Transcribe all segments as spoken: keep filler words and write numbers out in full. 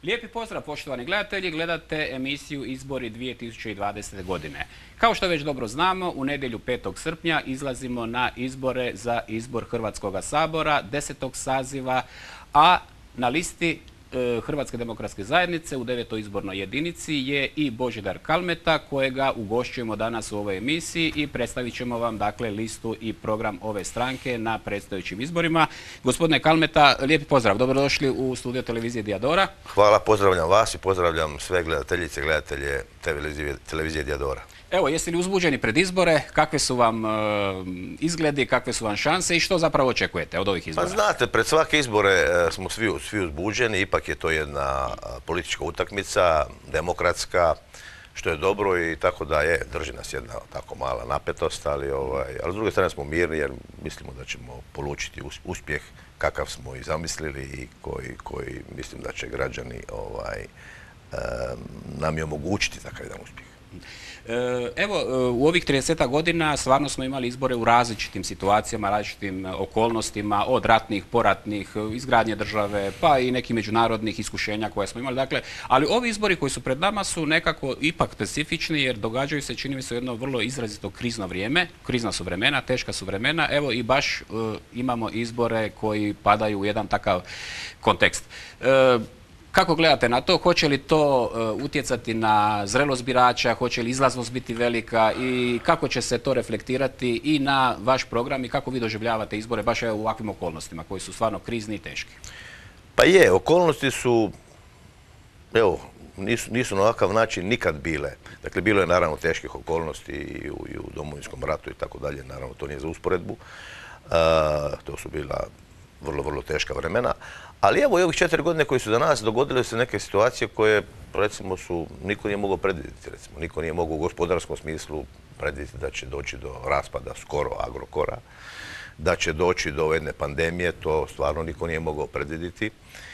Lijepi pozdrav poštovani gledatelji, gledate emisiju Izbori dvije tisuće dvadesete. godine. Kao što već dobro znamo, u nedjelju petog srpnja izlazimo na izbore za izbor Hrvatskog sabora, desetog saziva, a na listi Hrvatske demokratske zajednice u devetoj izbornoj jedinici je i Božidar Kalmeta, kojega ugošćujemo danas u ovoj emisiji i predstavit ćemo vam dakle listu i program ove stranke na predstojećim izborima. Gospodine Kalmeta, lijepi pozdrav, dobrodošli u studio televizije Diadora. Hvala, pozdravljam vas i pozdravljam sve gledateljice i gledatelje televizije, televizije Diadora. Evo, jeste li uzbuđeni pred izbore? Kakve su vam e, izgledi, kakve su vam šanse i što zapravo očekujete od ovih izbora? Pa znate, pred svake izbore e, smo svi, svi uzbuđeni, ipak je to jedna politička utakmica, demokratska, što je dobro i tako da je, drži nas jedna tako mala napetost, ali, ovaj, ali s druge strane smo mirni jer mislimo da ćemo polučiti uspjeh kakav smo i zamislili i koji, koji mislim da će građani ovaj, e, nam je omogućiti takav jedan uspjeh. Evo, u ovih tridesetak godina stvarno smo imali izbore u različitim situacijama, različitim okolnostima, od ratnih, poratnih, izgradnje države, pa i nekih međunarodnih iskušenja koje smo imali. Dakle, ali ovi izbori koji su pred nama su nekako ipak specifični jer događaju se, čini mi se, jedno vrlo izrazito krizno vrijeme, krizna su vremena, teška su vremena. Evo i baš uh, imamo izbore koji padaju u jedan takav kontekst. Uh, Kako gledate na to? Hoće li to uh, utjecati na zrelost birača, hoće li izlaznost biti velika i kako će se to reflektirati i na vaš program i kako vi doživljavate izbore baš u ovakvim okolnostima koji su stvarno krizni i teški? Pa je, okolnosti su, evo, nisu, nisu na ovakav način nikad bile. Dakle, bilo je naravno teških okolnosti i u, i u Domovinskom ratu i tako dalje, naravno to nije za usporedbu. Uh, to su bila vrlo, vrlo teška vremena. Ali evo i ovih četiri godine koji su za nas dogodile se neke situacije koje, recimo, su, niko nije mogao predvidjeti, recimo. Niko nije mogao u gospodarskom smislu predvidjeti da će doći do raspada skoro Agrokora, da će doći do jedne pandemije, to stvarno niko nije mogao predvidjeti.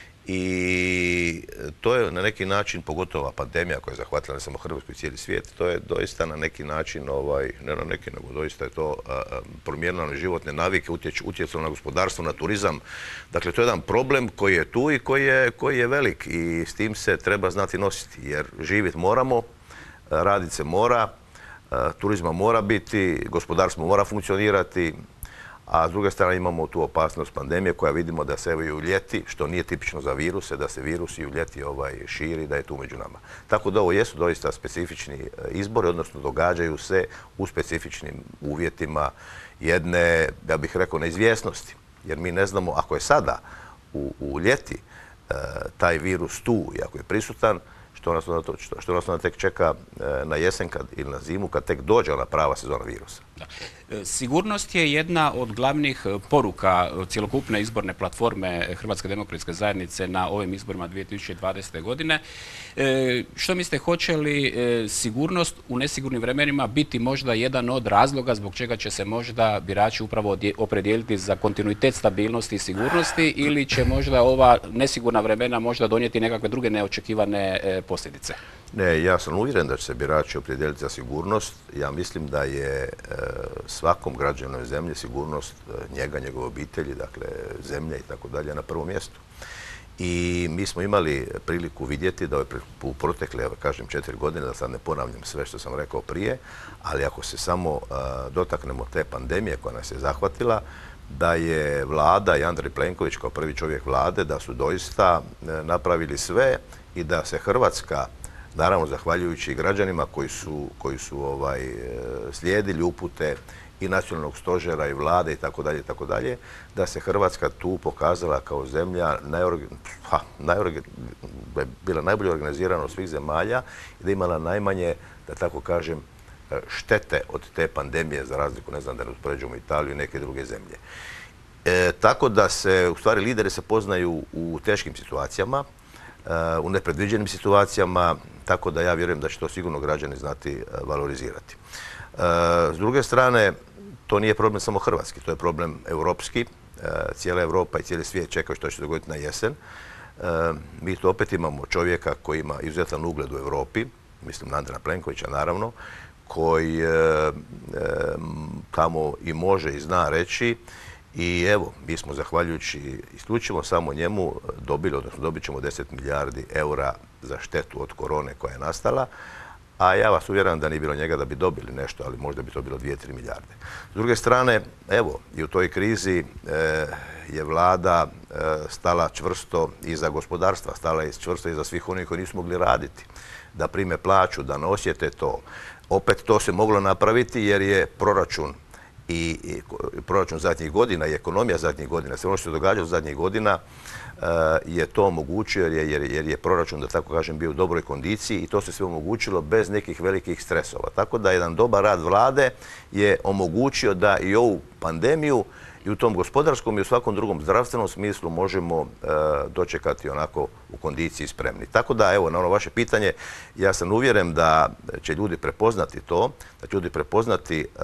I to je na neki način, pogotovo pandemija koja je zahvatila ne samo Hrvatsku i cijeli svijet, to je doista na neki način, ovaj, ne na neki, nego doista je to a, promijenilo na životne navike, utjecalo na gospodarstvo, na turizam. Dakle, to je jedan problem koji je tu i koji je, koji je velik i s tim se treba znati nositi, jer živjeti moramo, raditi se mora, a, turizma mora biti, gospodarstvo mora funkcionirati, a s druge strane imamo tu opasnost pandemije koja vidimo da se evo i u ljeti, što nije tipično za viruse, da se virus i u ljeti ovaj, širi, da je tu među nama. Tako da ovo jesu doista specifični izbori, odnosno događaju se u specifičnim uvjetima jedne, ja bih rekao, neizvjesnosti. Jer mi ne znamo, ako je sada u, u ljeti e, taj virus tu i ako je prisutan, što nas onda, što, što nas onda tek čeka e, na jesen kad, ili na zimu kad tek dođe ona prava sezona virusa. Da. Sigurnost je jedna od glavnih poruka cjelokupne izborne platforme Hrvatske demokratske zajednice na ovim izborima dvije tisuće dvadesete. godine. E, što mislite, hoće li e, sigurnost u nesigurnim vremenima biti možda jedan od razloga zbog čega će se možda birači upravo opredijeliti za kontinuitet stabilnosti i sigurnosti ili će možda ova nesigurna vremena možda donijeti nekakve druge neočekivane e, posljedice? Ne, ja sam uvjeren da će se birači opredijeliti za sigurnost. Ja mislim da je e, svakom građanu zemlje sigurnost e, njega, njegove obitelji, dakle zemlje i tako dalje na prvom mjestu. I mi smo imali priliku vidjeti da je u protekle, evo kažem, četiri godine, da sad ne ponavljam sve što sam rekao prije, ali ako se samo e, dotaknemo te pandemije koja nas je zahvatila, da je vlada i Andrej Plenković kao prvi čovjek vlade, da su doista e, napravili sve i da se Hrvatska, naravno zahvaljujući građanima koji su, koji su ovaj, slijedili upute i nacionalnog stožera i vlade i tako dalje, tako dalje, da se Hrvatska tu pokazala kao zemlja najorgan, ha, najorgan, bila najbolje organizirana od svih zemalja i da imala najmanje, da tako kažem, štete od te pandemije, za razliku, ne znam, da ne uspoređujemo Italiju i neke druge zemlje. E, tako da se, u stvari, lideri se poznaju u teškim situacijama, u nepredviđenim situacijama, tako da ja vjerujem da će to sigurno građani znati valorizirati. S druge strane, to nije problem samo hrvatski, to je problem europski. Cijela Europa i cijeli svijet čekaju što će se dogoditi na jesen. Mi to opet imamo čovjeka koji ima izuzetan ugled u Europi, mislim na Andreja Plenkovića naravno, koji tamo i može i zna reći I evo, mi smo zahvaljujući isključivo samo njemu dobili, odnosno dobit ćemo deset milijardi eura za štetu od korone koja je nastala, a ja vas uvjeram da nije bilo njega da bi dobili nešto, ali možda bi to bilo dvije, tri milijarde. S druge strane, evo, i u toj krizi e, je vlada e, stala čvrsto iza gospodarstva, stala je čvrsto iza svih onih koji nisu mogli raditi, da prime plaću, da ne osjete to. Opet to se moglo napraviti jer je proračun i, i proračun zadnjih godina i ekonomija zadnjih godina, sve ono što se događalo zadnjih godina uh, je to omogućio jer je, jer, jer je proračun, da tako kažem, bio u dobroj kondiciji i to se sve omogućilo bez nekih velikih stresova. Tako da jedan dobar rad vlade je omogućio da i ovu pandemiju i u tom gospodarskom i u svakom drugom zdravstvenom smislu možemo uh, dočekati onako u kondiciji spremni. Tako da, evo, na ono vaše pitanje, ja sam uvjeren da će ljudi prepoznati to, da će ljudi prepoznati uh,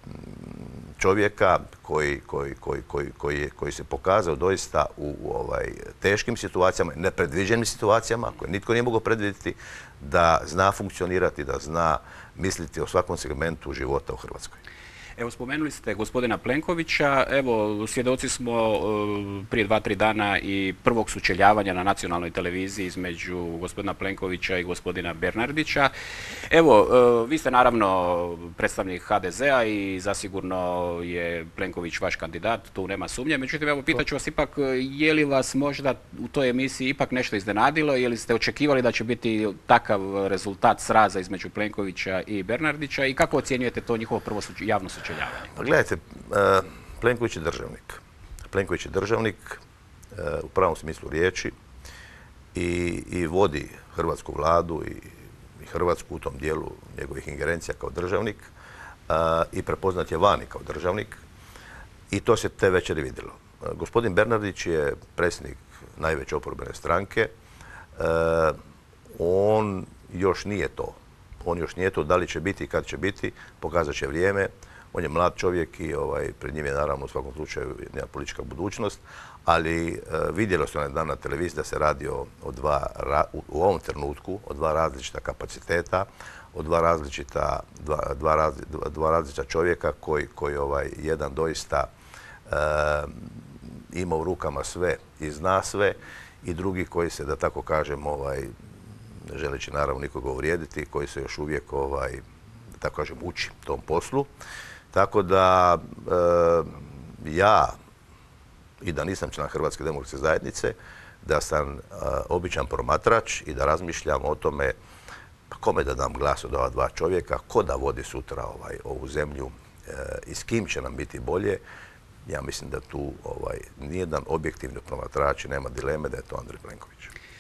čovjeka koji, koji, koji, koji, koji, je, koji se pokazao doista u, u ovaj, teškim situacijama, nepredviđenim situacijama, koje nitko nije mogao predvidjeti, da zna funkcionirati, da zna misliti o svakom segmentu života u Hrvatskoj. Evo, spomenuli ste gospodina Plenkovića. Evo, svjedoci smo uh, prije dva, tri dana i prvog sučeljavanja na nacionalnoj televiziji između gospodina Plenkovića i gospodina Bernardića. Evo, uh, vi ste naravno predstavnik ha de zea i zasigurno je Plenković vaš kandidat, tu nema sumnje. Međutim, evo, pitaću vas ipak, je li vas možda u toj emisiji ipak nešto iznenadilo, je li ste očekivali da će biti takav rezultat sraza između Plenkovića i Bernardića i kako ocjenjujete to njihovo prvo suč- javno sučeljavanje? Pa gledajte, Plenković je državnik. Plenković je državnik u pravom smislu riječi i, i vodi hrvatsku vladu i, i Hrvatsku u tom dijelu njegovih ingerencija kao državnik a, i prepoznat je vani kao državnik i to se te večeri vidjelo. Gospodin Bernardić je predsjednik najveće oporbene stranke. A, on još nije to. On još nije to. Da li će biti i kad će biti, pokazat će vrijeme. On je mlad čovjek i ovaj, pred njim je naravno u svakom slučaju jedna politička budućnost, ali e, vidjelo se onaj dan na televiziji da se radi o, o dva, ra, u, u ovom trenutku, o dva različita kapaciteta, o dva različita, dva, dva, razli, dva, dva različita čovjeka koji, koji ovaj, jedan doista e, ima u rukama sve i zna sve i drugi koji se, da tako kažem, ovaj, ne želeći naravno nikoga uvrijediti, koji se još uvijek, ovaj, da tako kažem, uči tom poslu. Tako da e, ja, i da nisam član Hrvatske demokratske zajednice, da sam e, običan promatrač i da razmišljam o tome pa kome da dam glas od ova dva čovjeka, ko da vodi sutra ovaj, ovu zemlju e, i s kim će nam biti bolje. Ja mislim da tu ovaj, nijedan objektivni promatrač nema dileme da je to Andrej Plenković.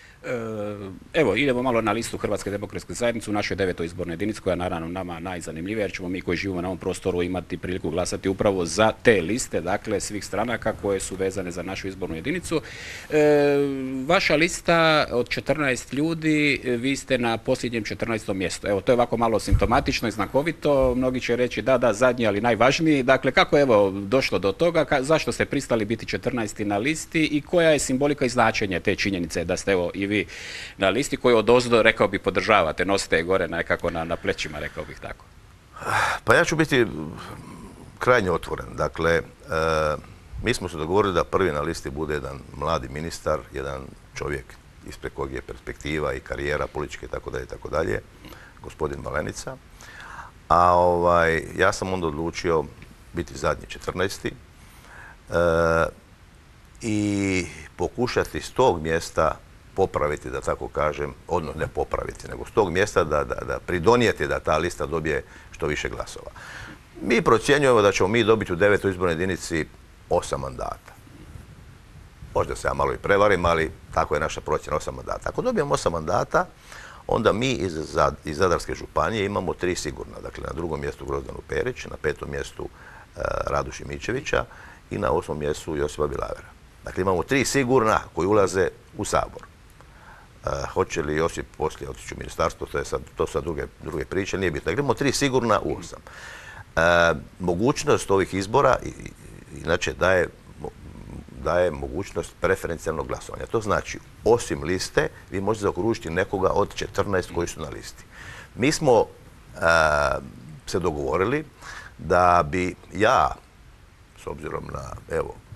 Evo, idemo malo na listu Hrvatske demokratske zajednice u našoj devetoj izbornoj jedinici, koja je naravno nama najzanimljivija, jer ćemo mi koji živimo na ovom prostoru imati priliku glasati upravo za te liste, dakle svih stranaka koje su vezane za našu izbornu jedinicu. E, vaša lista od četrnaest ljudi, vi ste na posljednjem četrnaestom mjestu. Evo, to je ovako malo simptomatično i znakovito. Mnogi će reći da, da, zadnji, ali najvažniji. Dakle, kako je evo došlo do toga, ka, zašto ste pristali biti četrnaesti na listi i koja je simbolika i značenje te činjenice da ste evo i vi na listi koju odozdo, rekao bi, podržavate, nosite je gore nekako na, na plećima, rekao bih tako? Pa ja ću biti krajnje otvoren. Dakle, e, mi smo se dogovorili da prvi na listi bude jedan mladi ministar, jedan čovjek ispred kojeg je perspektiva i karijera političke i tako dalje, tako dalje, gospodin Malenica. A ovaj, ja sam onda odlučio biti zadnji četrnaesti E, i pokušati s tog mjesta popraviti, da tako kažem, odnosno ne popraviti, nego s tog mjesta da, da, da pridonijeti da ta lista dobije što više glasova. Mi procjenjujemo da ćemo mi dobiti u devetoj izbornoj jedinici osam mandata. Možda se ja malo i prevarim, ali tako je naša procjena, osam mandata. Ako dobijemo osam mandata, onda mi iz, iz Zadarske županije imamo tri sigurna. Dakle, na drugom mjestu Grozdanu Perić, na petom mjestu e, Radu Šimičevića i na osmom mjestu Josipa Bilavera. Dakle, imamo tri sigurna koji ulaze u Sabor. Uh, hoće li Josip poslije otići u ministarstvo, to, je sad, to su sad druge, druge priče, nije bitno. Dakle, imamo tri sigurna u osam. Uh, mogućnost ovih izbora, i, i, inače, daje, daje mogućnost preferencijalnog glasovanja. To znači, osim liste, vi možete zaokružiti nekoga od četrnaest koji su na listi. Mi smo uh, se dogovorili da bi ja, s obzirom na, evo,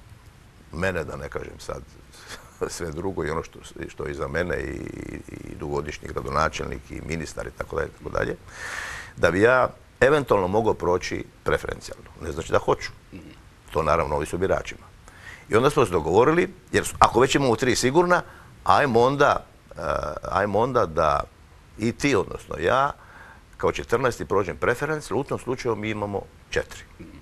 mene, da ne kažem sad sve drugo i ono što, što je iza mene i, i dugogodišnji gradonačelnik i ministar i tako dalje, tako dalje, da bi ja eventualno mogao proći preferencijalno. Ne znači da hoću. To naravno ovisi o biračima. I onda smo se dogovorili, jer ako već imamo tri sigurna, ajmo onda, uh, ajmo onda da i ti, odnosno ja, kao četrnaesti prođem preferencijalno, u tom slučaju mi imamo četiri.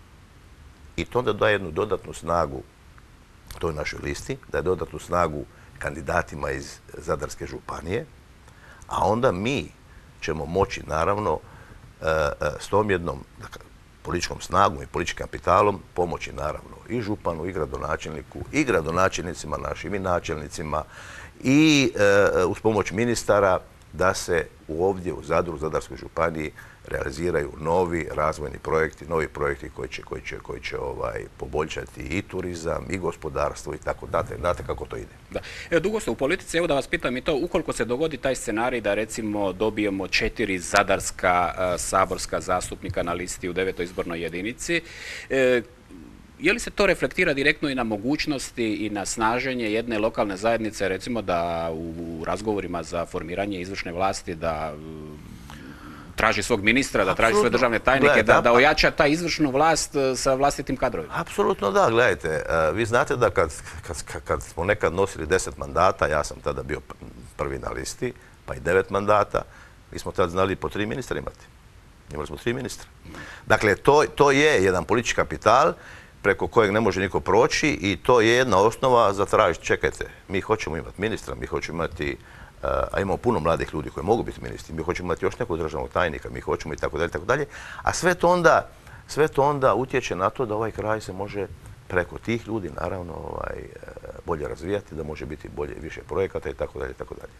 I to onda daje jednu dodatnu snagu toj našoj listi, daje dodatnu snagu kandidatima iz Zadarske županije, a onda mi ćemo moći, naravno, s tom jednom političkom snagom i političkim kapitalom pomoći, naravno, i županu, i gradonačelniku, i gradonačelnicima našim, i načelnicima, i uz pomoć ministara da se ovdje u Zadru, u Zadarskoj županiji, realiziraju novi razvojni projekti, novi projekti koji će, koji će, koji će ovaj, poboljšati i turizam, i gospodarstvo i tako date. Znate kako to ide. Da. Evo, dugo ste u politici, evo da vas pitam i to, ukoliko se dogodi taj scenarij da recimo dobijemo četiri zadarska a, saborska zastupnika na listi u devetoj izbornoj jedinici, e, je li se to reflektira direktno i na mogućnosti i na snaženje jedne lokalne zajednice, recimo da u, u razgovorima za formiranje izvršne vlasti da traži svog ministra, da traži svoje državne tajnike, da, da ojača ta izvršnu vlast sa vlastitim kadrovima? Apsolutno da, gledajte, vi znate da kad, kad, kad smo nekad nosili deset mandata, ja sam tada bio prvi na listi, pa i devet mandata, mi smo tada znali po tri ministra imati. Imali smo tri ministra. Dakle, to, to je jedan politički kapital preko kojeg ne može niko proći i to je jedna osnova za tražiti. Čekajte, mi hoćemo imati ministra, mi hoćemo imati, a imamo puno mladih ljudi koji mogu biti ministri, mi hoćemo imati još nekog državnog tajnika, mi hoćemo i tako dalje, tako dalje, a sve to onda, sve to onda utječe na to da ovaj kraj se može preko tih ljudi, naravno, ovaj, bolje razvijati, da može biti bolje više projekata i tako dalje, tako dalje.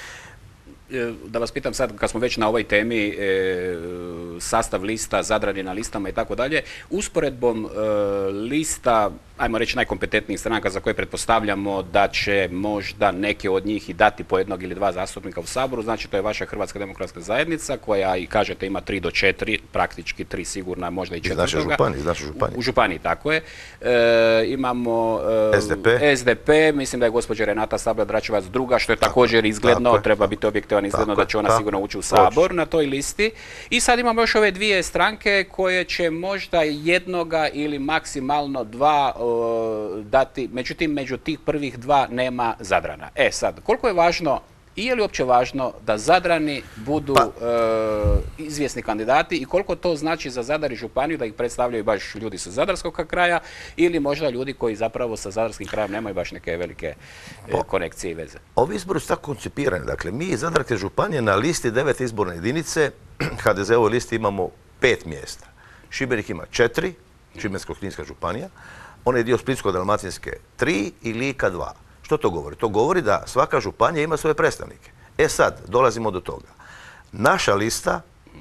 Da vas pitam sad, kad smo već na ovoj temi, e, sastav lista, Zadrani na listama i tako dalje, usporedbom e, lista, ajmo reći, najkompetentnijih stranaka za koje pretpostavljamo da će možda neke od njih i dati po jednog ili dva zastupnika u Saboru, znači to je vaša Hrvatska demokratska zajednica koja, i kažete, ima tri do četiri, praktički tri sigurna, možda i četvrtoga. Iz naše županije, iz naše županije. U, u županiji, tako je. E, imamo e, S D P. S D P, mislim da je gospođa Renata Sabljar-Dračevac druga, što je tako, također izgledno, tako treba biti objektivan, izgledno tako da će ona tako sigurno ući u Sabor na toj listi. I sad imamo još ove dvije stranke koje će možda jednoga ili maksimalno dva o, dati, međutim među tih prvih dva nema Zadrana. E sad, koliko je važno i je li uopće važno da Zadrani budu pa. e, izvjesni kandidati i koliko to znači za Zadar i županiju da ih predstavljaju baš ljudi sa zadarskog kraja ili možda ljudi koji zapravo sa zadarskim krajem nemaju baš neke velike e, konekcije i veze? Ovi izbori su tako koncipirani. Dakle, mi iz Zadarske županije na listi devete izborne jedinice, H D Z-ovoj listi imamo pet mjesta. Šibenik ima četiri, Šibensko-kninska županija, on je dio Splitsko-dalmatinske tri i Lika dva. Što to govori? To govori da svaka županija ima svoje predstavnike. E sad, dolazimo do toga. Naša lista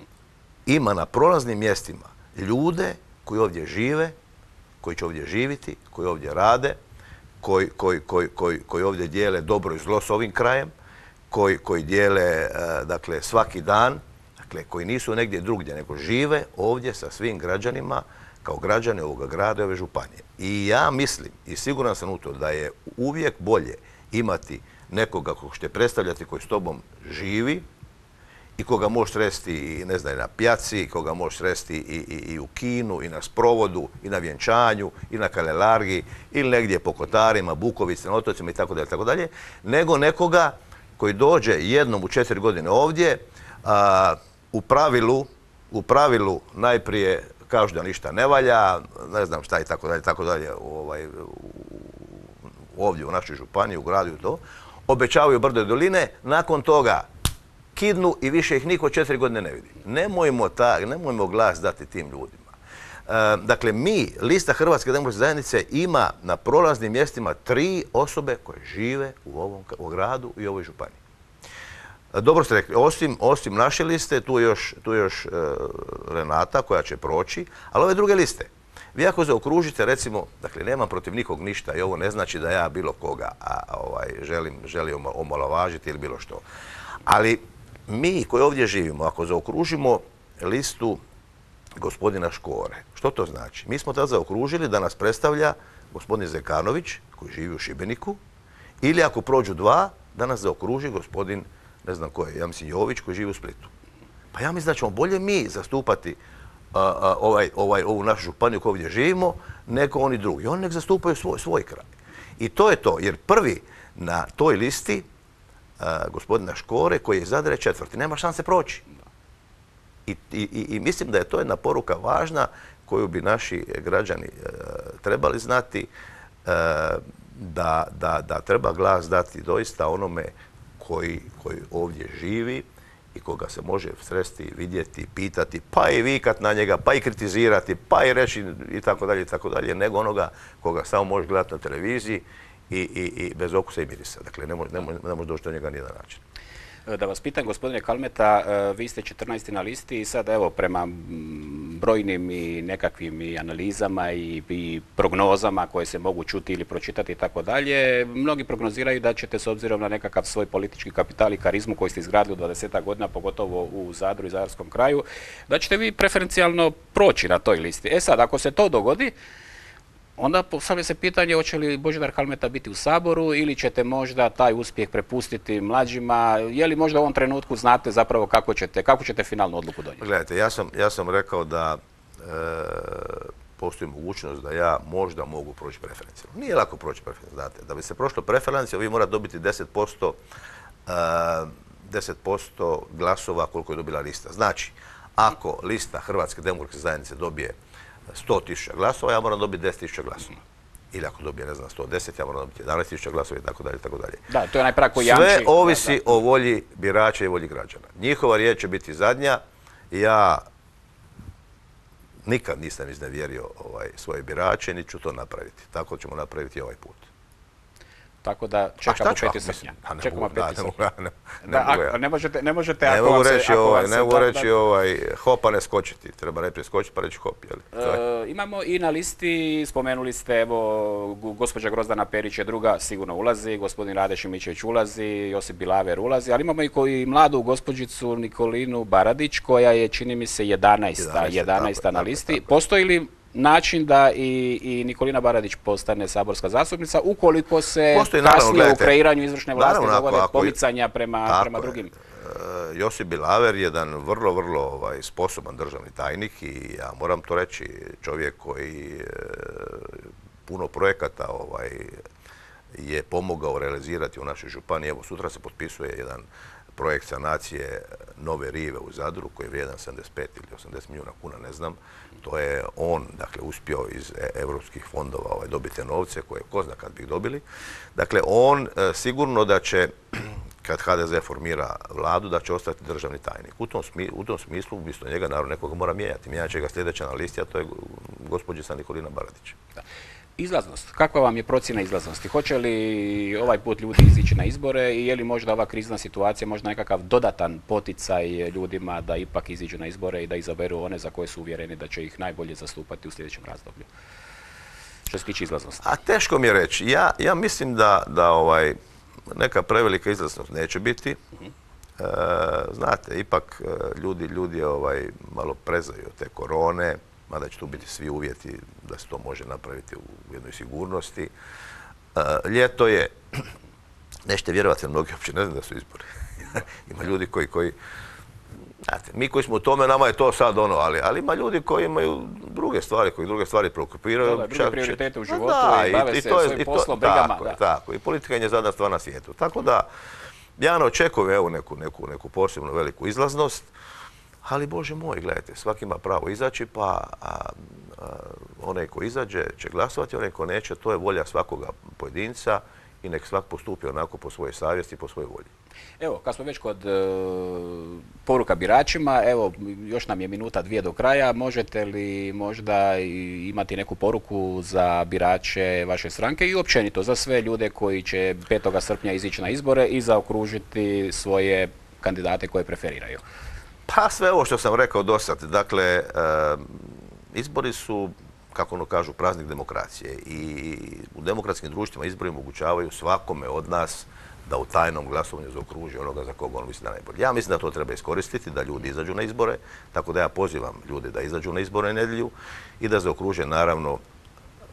ima na prolaznim mjestima ljude koji ovdje žive, koji će ovdje živjeti, koji ovdje rade, koji, koji, koji, koji, koji ovdje dijele dobro i zlo s ovim krajem, koji, koji dijele dakle, svaki dan, dakle, koji nisu negdje drugdje, nego žive ovdje sa svim građanima kao građane ovoga grada i ove županije. I ja mislim, i siguran sam u to, da je uvijek bolje imati nekoga kog ćete predstavljati koji s tobom živi i koga možeš sresti i, ne znam, na pjaci, koga možeš sresti i, i, i u kinu, i na sprovodu, i na vjenčanju, i na kalelargi, ili negdje po Kotarima, Bukovici, na otocima i tako dalje, tako dalje, nego nekoga koji dođe jednom u četiri godine ovdje, a, u pravilu, u pravilu najprije kažu da ništa ne valja, ne znam šta i tako dalje, tako dalje, ovaj, ovdje u našoj županiji, u gradu i to, obećavaju brdo i doline, nakon toga kidnu i više ih niko četiri godine ne vidi. Nemojmo, ta, nemojmo glas dati tim ljudima. E, dakle, mi, lista Hrvatske demokratske zajednice, ima na prolaznim mjestima tri osobe koje žive u ovom u gradu i ovoj županiji. Dobro ste rekli, osim, osim naše liste, tu je još, tu je još e, Renata koja će proći, ali ove druge liste, vi ako zaokružite, recimo, dakle, nemam protiv nikog ništa i ovo ne znači da ja bilo koga a, ovaj, želim, želim omalovažiti ili bilo što. Ali mi koji ovdje živimo, ako zaokružimo listu gospodina Škore, što to znači? Mi smo tada zaokružili da nas predstavlja gospodin Zekanović, koji živi u Šibeniku, ili ako prođu dva, da nas zaokruži gospodin, ne znam ko je, ja mislim Jović, koji živi u Splitu. Pa ja mislim da ćemo bolje mi zastupati a, a, ovaj, ovaj, ovu našu županiju koju ovdje živimo, nego oni drugi. Oni nek zastupaju svoj, svoj kraj. I to je to, jer prvi na toj listi a, gospodina Škore, koji je iz Zadra, je četvrti. Nema šanse proći. I, i, I mislim da je to jedna poruka važna koju bi naši građani a, trebali znati, a, da, da, da treba glas dati doista onome koji, koji ovdje živi i koga se može sresti, vidjeti, pitati, pa i vikat na njega, pa i kritizirati, pa i reći i tako dalje, i tako dalje, nego onoga koga samo može gledati na televiziji i, i, i bez okusa i mirisa. Dakle, ne može, ne može, ne može doći do njega ni jedan način. Da vas pitam, gospodine Kalmeta, vi ste četrnaesti na listi i sad, evo, prema brojnim i nekakvim i analizama i, i prognozama koje se mogu čuti ili pročitati i tako dalje, mnogi prognoziraju da ćete, s obzirom na nekakav svoj politički kapital i karizmu koji ste izgradili u dvadesetak godina, pogotovo u Zadru i Zadarskom kraju, da ćete vi preferencijalno proći na toj listi. E sad, ako se to dogodi, onda postavlja se pitanje hoće li Božidar Kalmeta biti u Saboru ili ćete možda taj uspjeh prepustiti mlađima. Je li možda u ovom trenutku znate zapravo kako ćete, kako ćete finalnu odluku donijeti? Gledajte, ja sam, ja sam rekao da e, postoji mogućnost da ja možda mogu proći preferencijalno. Nije lako proći preferencijalno, znate. Da bi se prošlo preferencijalno, vi morate dobiti deset posto, e, deset posto glasova koliko je dobila lista. Znači, ako lista Hrvatske demokratske zajednice dobije sto tisuća glasova, ja moram dobiti deset tisuća glasova. Ili ako dobije, ne znam, sto deset, ja moram dobiti jedanaest tisuća glasova i tako dalje, tako dalje. Da, to je najprije koji jamči. Sve ovisi o volji birača i volji građana. Njihova riječ će biti zadnja. Ja nikad nisam iznevjerio ovaj, svoje birače, niti ću to napraviti. Tako ćemo napraviti i ovaj put. Tako da čekamo peti srpnja. Čekamo peti srpnja. Ne možete, ne možete ako vam se... Ne mogu reći hopa ne skočiti. Treba najprije skočiti pa reći hop. Imamo i na listi, spomenuli ste, evo, gospođa Grozdana Perić je druga, sigurno ulazi, gospodin Rade Šimičević ulazi, Josip Bilaver ulazi, ali imamo i koji mladu gospođicu Nikolinu Baradić, koja je, čini mi se, jedanaesta na listi. Postoji li način da i, i Nikolina Baradić postane saborska zastupnica, ukoliko se Postoji, kasnije naravno, u kreiranju izvršne vlasti dogode ako, pomicanja prema, prema drugim? Je. Josip Bilaver je jedan vrlo, vrlo ovaj, sposoban državni tajnik i ja moram to reći, čovjek koji e, puno projekata ovaj, je pomogao realizirati u našoj županiji. Evo, sutra se potpisuje jedan projekt sanacije nove rive u Zadru, koji je vrijedan sedamdeset pet ili osamdeset milijuna kuna, ne znam. To je on, dakle, uspio iz evropskih fondova ovaj, dobiti novce koje ko zna kad bi ih dobili. Dakle, on e, sigurno da će, kad ha de ze formira vladu, da će ostati državni tajnik. U tom, smi, u tom smislu, umjesto njega, naravno, nekoga mora mijenjati. Mijenjat će ga sljedeća na listi, a to je gospođica Nikolina Baradić. Da. Izlaznost. Kakva vam je procjena izlaznosti? Hoće li ovaj put ljudi izići na izbore i je li možda ova krizna situacija možda nekakav dodatan poticaj ljudima da ipak iziđu na izbore i da izaberu one za koje su uvjereni da će ih najbolje zastupati u sljedećem razdoblju? Što se tiče izlaznosti. A teško mi je reći. Ja, ja mislim da, da ovaj, neka prevelika izlaznost neće biti. Uh-huh. e, znate, ipak ljudi, ljudi ovaj, malo prezaju od te korone, mada će tu biti svi uvjeti da se to može napraviti u jednoj sigurnosti. E, ljeto je, nećete vjerovati, mnogi uopće ne znam da su izbori. Ima ljudi koji, koji, znate, mi koji smo u tome, nama je to sad ono, ali, ali ima ljudi koji imaju druge stvari, koji druge stvari preokupiraju. Da, druge prioritete u životu da, i bave i, se svojim poslom, brigama. Tako, da. tako, i politika je zadnja stvar na svijetu. Tako da, ja ne očekujem evo neku, neku, neku posebnu veliku izlaznost, ali, Bože moj, gledajte, svaki ima pravo izaći, pa a, a, onaj ko izađe će glasovati, onaj ko neće, to je volja svakoga pojedinca i nek svak postupi onako po svojoj savjesti i po svojoj volji. Evo, kad smo već kod e, poruka biračima, evo, još nam je minuta dvije do kraja, možete li možda imati neku poruku za birače vaše stranke i općenito za sve ljude koji će petog srpnja izići na izbore i zaokružiti svoje kandidate koje preferiraju? Pa sve ovo što sam rekao do sad. Dakle, e, izbori su, kako ono kažu, praznik demokracije i u demokratskim društvima izbori omogućavaju svakome od nas da u tajnom glasovanju zaokruži onoga za koga on misli da najbolje. Ja mislim da to treba iskoristiti, da ljudi izađu na izbore, tako da ja pozivam ljude da izađu na izbore nedjelju i da zaokruže naravno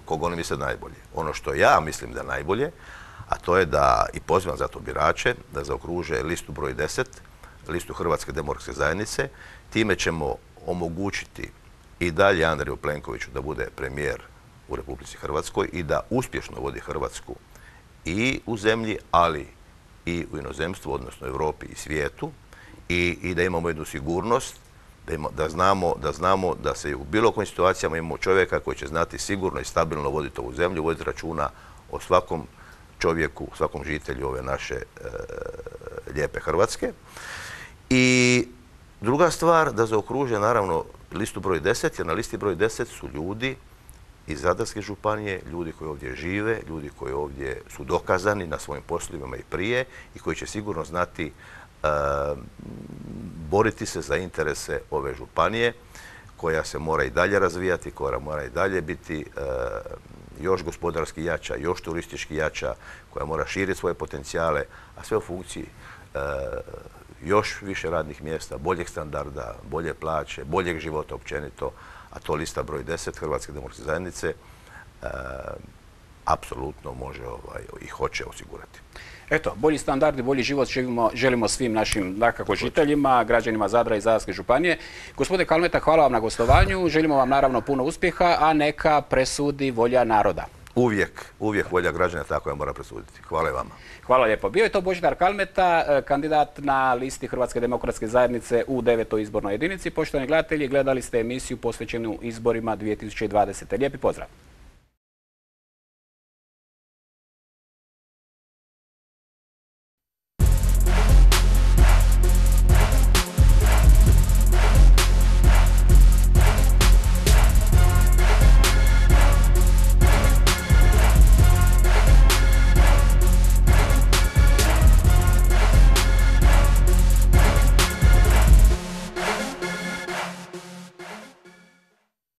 koga oni misle najbolje. Ono što ja mislim da je najbolje, a to je da, i pozivam zato birače, da zaokruže listu broj deset, listu Hrvatske demokratske zajednice. Time ćemo omogućiti i dalje Andreju Plenkoviću da bude premijer u Republici Hrvatskoj i da uspješno vodi Hrvatsku i u zemlji, ali i u inozemstvu, odnosno Europi i svijetu, i, i da imamo jednu sigurnost, da, ima, da, znamo, da znamo da se u bilo kojim situacijama imamo čovjeka koji će znati sigurno i stabilno voditi ovu zemlju, voditi računa o svakom čovjeku, svakom žitelju ove naše e, lijepe Hrvatske. I druga stvar, da zaokruže naravno listu broj deset, jer na listi broj deset su ljudi iz Zadarske županije, ljudi koji ovdje žive, ljudi koji ovdje su dokazani na svojim poslovima i prije i koji će sigurno znati e, boriti se za interese ove županije, koja se mora i dalje razvijati, koja mora i dalje biti e, još gospodarski jača, još turistički jača, koja mora širiti svoje potencijale, a sve u funkciji e, još više radnih mjesta, boljeg standarda, bolje plaće, boljeg života općenito, a to lista broj deset Hrvatske demokratske zajednice e, apsolutno može ovaj, i hoće osigurati. Eto, bolji standard i bolji život želimo, želimo svim našim dakako žiteljima, građanima Zadra i Zadarske županije. Gospodine Kalmeta, hvala vam na gostovanju, želimo vam naravno puno uspjeha, a neka presudi volja naroda. Uvijek, uvijek volja građana tako je mora presuditi. Hvala i vama. Hvala lijepo. Bio je to Božidar Kalmeta, kandidat na listi Hrvatske demokratske zajednice u devetoj izbornoj jedinici. Poštovani gledatelji, gledali ste emisiju posvećenu izborima dvije tisuće dvadesete. Lijepi pozdrav.